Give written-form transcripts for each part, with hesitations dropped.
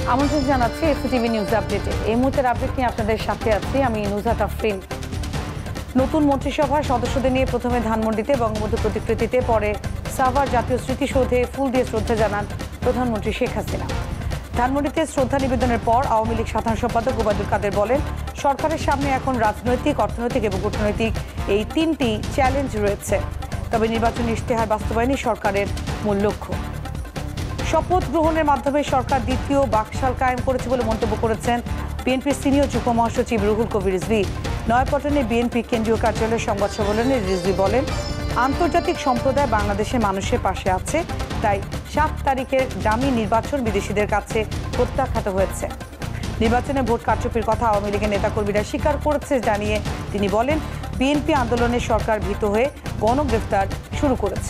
আমন্ত্রণ জানাচ্ছি STV news আপডেটে। এই মুহূর্তের আপডেট নিয়ে আপনাদের সাথে আছি আমি নুজহাত আফরিন। নতুন মন্ত্রিসভার সদস্যদের নিয়ে প্রথমে ধানমন্ডিতে বঙ্গবন্ধু প্রতিকৃতিতে, পরে সাভার জাতীয় স্মৃতিসৌধে ফুল দিয়ে শ্রদ্ধা জানান প্রধানমন্ত্রী শেখ হাসিনা। ধানমন্ডিতে শ্রদ্ধা নিবেদনের পর আওয়ামী লীগ সাধারণ সম্পাদক ওবায়দুল কাদের বলেন, সরকারের সামনে এখন রাজনৈতিক, অর্থনৈতিক এবং কূটনৈতিক এই তিনটি চ্যালেঞ্জ রয়েছে, তবে নির্বাচনী ইশতেহার বাস্তবায়নই সরকারের মূল লক্ষ্য। শপথ গ্রহণের মাধ্যমে সরকার দ্বিতীয় বাকশাল কায়েম করেছে বলে মন্তব্য করেছেন বিএনপির সিনিয়র যুগ্ম মহাসচিব রুহুল কবির রিজভী। নয়াপল্টনে বিএনপি কেন্দ্রীয় কার্যালয়ের সংবাদ সম্মেলনে রিজভী বলেন, আন্তর্জাতিক সম্প্রদায় বাংলাদেশের মানুষের পাশে আছে, তাই 7 তারিখের দামি নির্বাচন বিদেশিদের কাছে প্রত্যাখ্যাত হয়েছে। নির্বাচনে ভোট কারচুপির কথা আওয়ামী লীগের নেতাকর্মীরা স্বীকার করেছে জানিয়ে তিনি বলেন, বিএনপি আন্দোলনে সরকার ভীত হয়ে গণগ্রেফতার শুরু করেছে।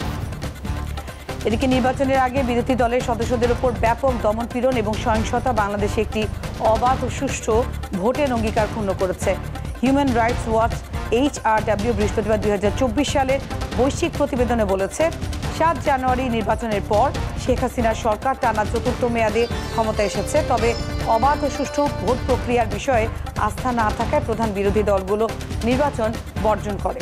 এদিকে নির্বাচনের আগে বিরোধী দলের সদস্যদের উপর ব্যাপক দমনপীড়ন এবং সহিংসতা বাংলাদেশে একটি অবাধ ও সুষ্ঠু ভোটের অঙ্গীকার ক্ষুণ্ণ করেছে। হিউম্যান রাইটস ওয়াচ HRW বৃহস্পতিবার 2024 সালের বৈশ্বিক প্রতিবেদনে বলেছে, 7 জানুয়ারি নির্বাচনের পর শেখ হাসিনার সরকার টানা 4র্থ মেয়াদে ক্ষমতায় এসেছে, তবে অবাধ ও সুষ্ঠু ভোট প্রক্রিয়ার বিষয়ে আস্থা না থাকায় প্রধান বিরোধী দলগুলো নির্বাচন বর্জন করে।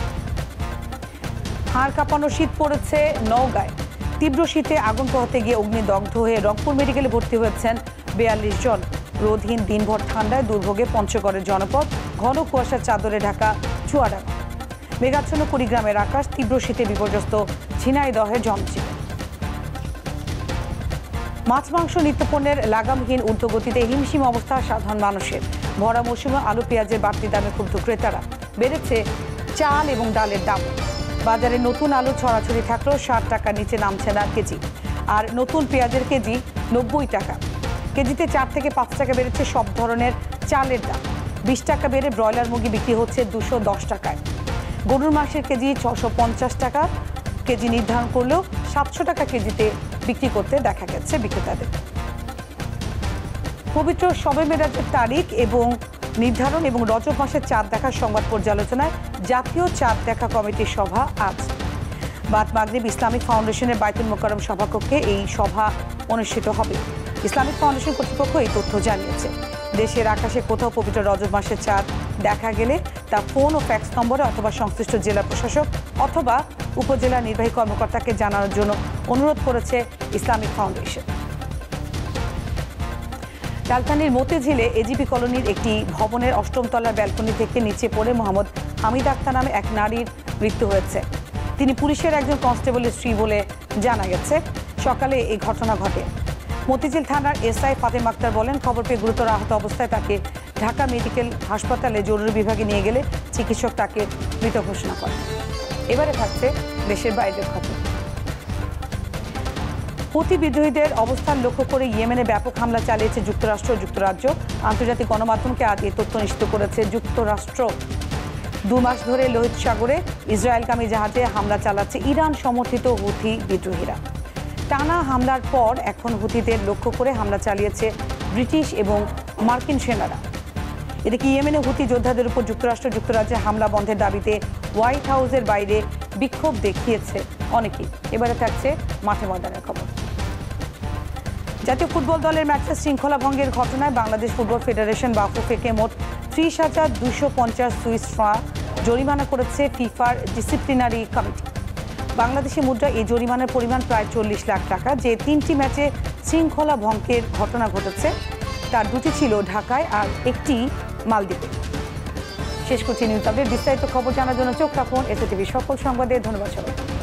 হাড় কাঁপানো শীত পড়েছে নওগাঁয়। তীব্র শীতে আগুন পোহাতে গিয়ে অগ্নিদগ্ধ হয়ে রংপুর মেডিকেলে ভর্তি হয়েছেন 42 জন। রোদহীন দিনভর ঠান্ডায় দুর্ভোগে পঞ্চগড়ের জনপদ, ঘন কুয়াশার চাদরে ঢাকা চুয়াডাঙ্গা। মেঘাচ্ছন্ন কুড়িগ্রামের আকাশ, তীব্র শীতে বিপর্যস্ত ঝিনাইদহের জনজীবন। মাছ মাংস নিত্যপণ্যের লাগামহীন ঊর্ধ্বগতিতে হিমশিম অবস্থা সাধারণ মানুষের। ভরা মৌসুমে আলু পেঁয়াজের বাড়তি দামে ক্ষুব্ধ ক্রেতারা। বেড়েছে চাল এবং ডালের দাম। বাজারে নতুন আলু ছড়াছড়ি থাকলেও 60 টাকার নিচে নামছে না কেজি, আর নতুন পেঁয়াজের কেজি 90 টাকা। কেজিতে 4 থেকে 5 টাকা বেড়েছে সব ধরনের চালের দাম। 20 টাকা বেড়ে ব্রয়লার মুরগি বিক্রি হচ্ছে 210 টাকায়। গরুর মাংসের কেজি 650 টাকা কেজি নির্ধারণ করলেও 700 টাকা কেজিতে বিক্রি করতে দেখা গেছে বিক্রেতাদের। পবিত্র শবে মেরাজের তারিখ এবং নির্ধারণ এবং রজব মাসের চাঁদ দেখার সংবাদ পর্যালোচনায় জাতীয় চাঁদ দেখা কমিটির সভা আজ। বাদ মাগরিব ইসলামিক ফাউন্ডেশনের বাইতুল মোকাররম সভাকক্ষে এই সভা অনুষ্ঠিত হবে। ইসলামিক ফাউন্ডেশন কর্তৃপক্ষ এই তথ্য জানিয়েছে। দেশের আকাশে কোথাও পবিত্র রজব মাসের চাঁদ দেখা গেলে তা ফোন ও ফ্যাক্স নম্বরে অথবা সংশ্লিষ্ট জেলা প্রশাসক অথবা উপজেলা নির্বাহী কর্মকর্তাকে জানানোর জন্য অনুরোধ করেছে ইসলামিক ফাউন্ডেশন। রাজধানীর মতিঝিলে এজিপি কলোনির একটি ভবনের 8ম তলার ব্যালকনি থেকে নিচে পড়ে মোহাম্মদ হামিদ আক্তার নামে এক নারীর মৃত্যু হয়েছে। তিনি পুলিশের একজন কনস্টেবলের স্ত্রী বলে জানা গেছে। সকালে এই ঘটনা ঘটে। মতিঝিল থানার SI ফাতেমা আক্তার বলেন, খবর পেয়ে গুরুতর আহত অবস্থায় তাকে ঢাকা মেডিকেল হাসপাতালে জরুরি বিভাগে নিয়ে গেলে চিকিৎসক তাকে মৃত ঘোষণা করেন। এবারে থাকছে দেশের বাইরের খবর। হুথি বিদ্রোহীদের অবস্থান লক্ষ্য করে ইয়েমেনে ব্যাপক হামলা চালিয়েছে যুক্তরাষ্ট্র ও যুক্তরাজ্য। আন্তর্জাতিক গণমাধ্যমকে আজ এই তথ্য নিশ্চিত করেছে যুক্তরাষ্ট্র। 2 মাস ধরে লোহিত সাগরে ইসরায়েলগামী জাহাজে হামলা চালাচ্ছে ইরান সমর্থিত হুথি বিদ্রোহীরা। টানা হামলার পর এখন হুথিদের লক্ষ্য করে হামলা চালিয়েছে ব্রিটিশ এবং মার্কিন সেনারা। এদিকে ইয়েমেনে হুথি যোদ্ধাদের উপর যুক্তরাষ্ট্র যুক্তরাজ্যে হামলা বন্ধের দাবিতে হোয়াইট হাউসের বাইরে বিক্ষোভ দেখিয়েছে অনেকেই। এবারে থাকছে মাঠে ময়দানের খবর। জাতীয় ফুটবল দলের ম্যাচে শৃঙ্খলা ভঙ্গের ঘটনায় বাংলাদেশ ফুটবল ফেডারেশন বাফুফেকে মোট 30,250 সুইস ফ্রাঙ্ক জরিমানা করেছে ফিফার ডিসিপ্লিনারি কমিটি। বাংলাদেশি মুদ্রায় এই জরিমানার পরিমাণ প্রায় 40 লাখ টাকা। যে 3টি ম্যাচে শৃঙ্খলা ভঙ্গের ঘটনা ঘটেছে তার 2টি ছিল ঢাকায় আর একটি মালদ্বীপে। শেষ করছি নিউজ আপডেট। বিস্তারিত খবর জানার জন্য চোখ রাখুন এসটিভি সকল সংবাদে। ধন্যবাদ সবাই।